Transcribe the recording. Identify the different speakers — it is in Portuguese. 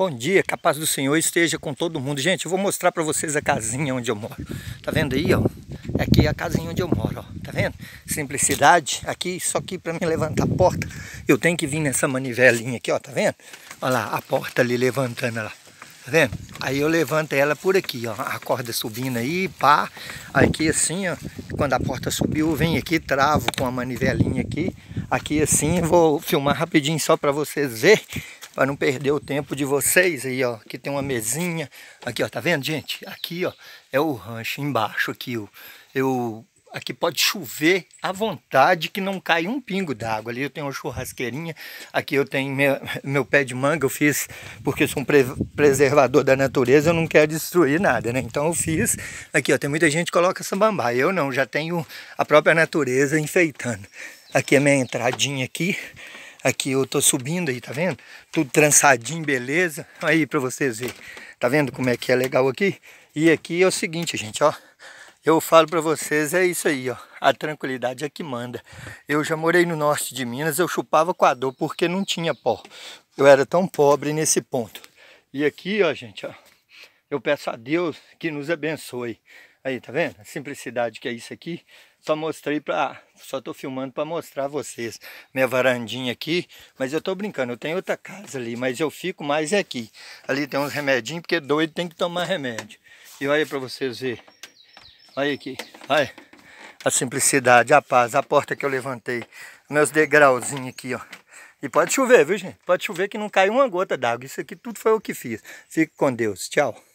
Speaker 1: Bom dia, que a paz do Senhor esteja com todo mundo. Gente, eu vou mostrar para vocês a casinha onde eu moro. Tá vendo aí, ó? Aqui é a casinha onde eu moro, ó. Tá vendo? Simplicidade. Aqui, só que para me levantar a porta, eu tenho que vir nessa manivelinha aqui, ó. Tá vendo? Olha lá, a porta ali levantando lá. Tá vendo? Aí eu levanto ela por aqui, ó. A corda subindo aí, pá. Aqui assim, ó. Quando a porta subiu, eu venho aqui, travo com a manivelinha aqui. Aqui assim, vou filmar rapidinho só para vocês verem. Para não perder o tempo de vocês aí, ó. Aqui tem uma mesinha. Aqui, ó, tá vendo, gente? Aqui, ó, é o rancho. Embaixo aqui, ó. Aqui pode chover à vontade que não cai um pingo d'água. Ali eu tenho uma churrasqueirinha. Aqui eu tenho meu pé de manga. Eu fiz porque sou um preservador da natureza. Eu não quero destruir nada, né? Então eu fiz. Aqui, ó, tem muita gente que coloca samambaia. Eu não, já tenho a própria natureza enfeitando. Aqui é minha entradinha aqui. Aqui eu tô subindo aí, tá vendo? Tudo trançadinho, beleza? Aí pra vocês verem. Tá vendo como é que é legal aqui? E aqui é o seguinte, gente, ó. Eu falo pra vocês, é isso aí, ó. A tranquilidade é que manda. Eu já morei no norte de Minas, eu chupava coador porque não tinha pó. Eu era tão pobre nesse ponto. E aqui, ó, gente, ó. Eu peço a Deus que nos abençoe. Aí, tá vendo? A simplicidade que é isso aqui. Só tô filmando para mostrar a vocês minha varandinha aqui, mas eu tô brincando, eu tenho outra casa ali, mas eu fico mais aqui. Ali tem uns remedinhos, porque doido tem que tomar remédio. E olha para vocês verem. Olha aqui, olha a simplicidade, a paz, a porta que eu levantei, meus degrauzinhos aqui, ó. E pode chover, viu, gente? Pode chover que não cai uma gota d'água. Isso aqui tudo foi eu que fiz. Fique com Deus. Tchau.